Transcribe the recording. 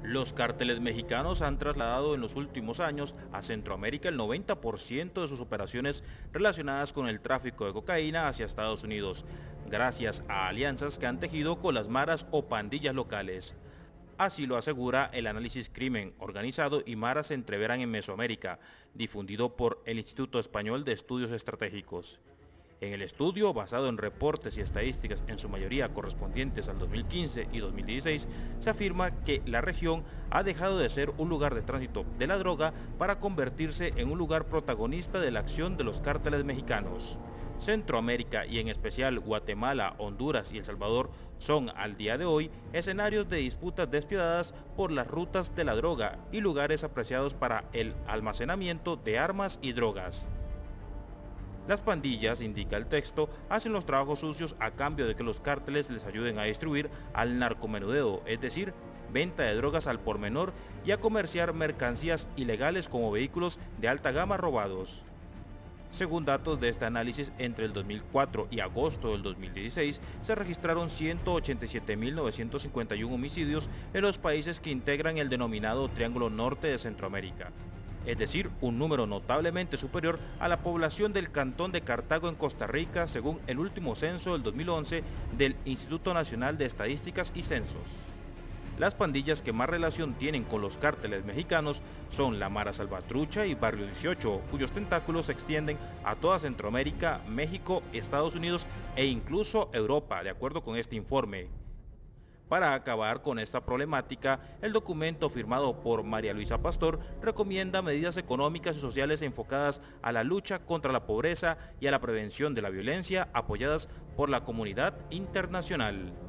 Los cárteles mexicanos han trasladado en los últimos años a Centroamérica el 90% de sus operaciones relacionadas con el tráfico de cocaína hacia Estados Unidos, gracias a alianzas que han tejido con las maras o pandillas locales. Así lo asegura el análisis Crimen Organizado y Maras se entreveran en Mesoamérica, difundido por el Instituto Español de Estudios Estratégicos. En el estudio, basado en reportes y estadísticas en su mayoría correspondientes al 2015 y 2016, se afirma que la región ha dejado de ser un lugar de tránsito de la droga para convertirse en un lugar protagonista de la acción de los cárteles mexicanos. Centroamérica y en especial Guatemala, Honduras y El Salvador son al día de hoy escenarios de disputas despiadadas por las rutas de la droga y lugares apreciados para el almacenamiento de armas y drogas. Las pandillas, indica el texto, hacen los trabajos sucios a cambio de que los cárteles les ayuden a distribuir al narcomenudeo, es decir, venta de drogas al por menor y a comerciar mercancías ilegales como vehículos de alta gama robados. Según datos de este análisis, entre el 2004 y agosto del 2016 se registraron 187.951 homicidios en los países que integran el denominado Triángulo Norte de Centroamérica, es decir, un número notablemente superior a la población del Cantón de Cartago en Costa Rica, según el último censo del 2011 del Instituto Nacional de Estadísticas y Censos. Las pandillas que más relación tienen con los cárteles mexicanos son la Mara Salvatrucha y Barrio 18, cuyos tentáculos se extienden a toda Centroamérica, México, Estados Unidos e incluso Europa, de acuerdo con este informe. Para acabar con esta problemática, el documento firmado por María Luisa Pastor recomienda medidas económicas y sociales enfocadas a la lucha contra la pobreza y a la prevención de la violencia, apoyadas por la comunidad internacional.